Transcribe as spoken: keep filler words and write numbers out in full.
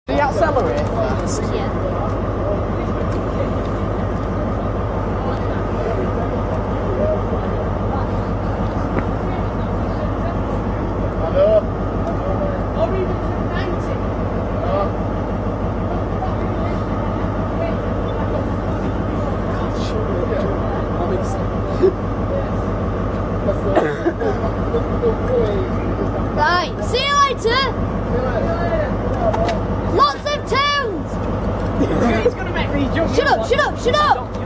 Do you accelerate first? Yeah. Hello? Or even to ninety. Right, see you later! Lots of tunes! He's going to make me jump. Shut up, shut up, shut up!